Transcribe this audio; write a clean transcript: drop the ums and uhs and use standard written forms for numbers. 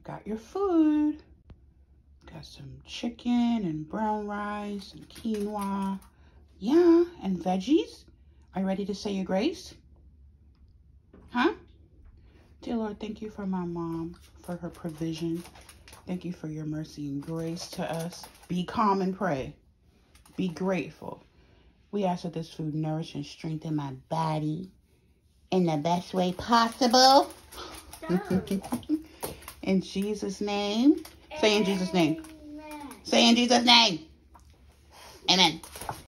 got your food. Got some chicken and brown rice and quinoa. Yeah, and veggies. Are you ready to say your grace? Huh? Dear Lord, thank you for my mom, for her provision. Thank you for your mercy and grace to us. Be calm and pray. Be grateful. We ask that this food nourish and strengthen my body in the best way possible. In Jesus' name. Say in Jesus' name. Say in Jesus' name. Amen.